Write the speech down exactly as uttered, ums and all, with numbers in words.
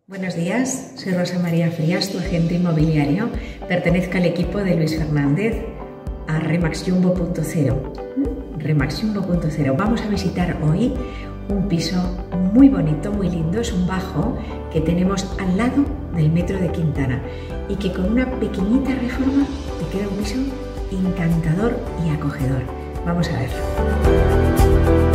Buenos días, soy Rosa María Frías, tu agente inmobiliario. Pertenezco al equipo de Luis Fernández a Remax Jumbo punto cero. Remax Jumbo punto cero. Vamos a visitar hoy un piso muy bonito, muy lindo. Es un bajo que tenemos al lado del metro de Quintana y que con una pequeñita reforma te queda un piso encantador y acogedor. Vamos a verlo.